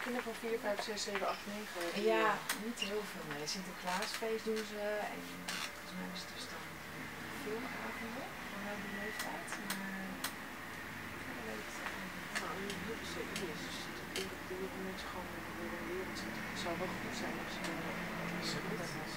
kinderen van 4, 5, 6, 7, 8, 9? Ja, niet heel veel mee. Sinterklaasfeest doen ze en volgens mij is het dus dan filmavonden van die leeftijd. Maar verder weet ik het eigenlijk niet. Nou, heel serieus. Dus de kinderen mensen gewoon weer een wereld zetten. Het zou wel goed zijn als ze